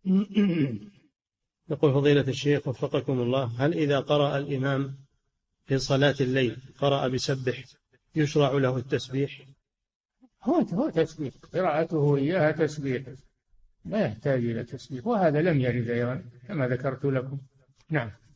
يقول فضيلة الشيخ وفقكم الله، هل إذا قرأ الإمام في صلاة الليل قرأ بسبح يشرع له التسبيح؟ هو تسبيح، قراءته إياها تسبيح، لا يحتاج إلى تسبيح، وهذا لم يرد أيضا كما ذكرت لكم. نعم.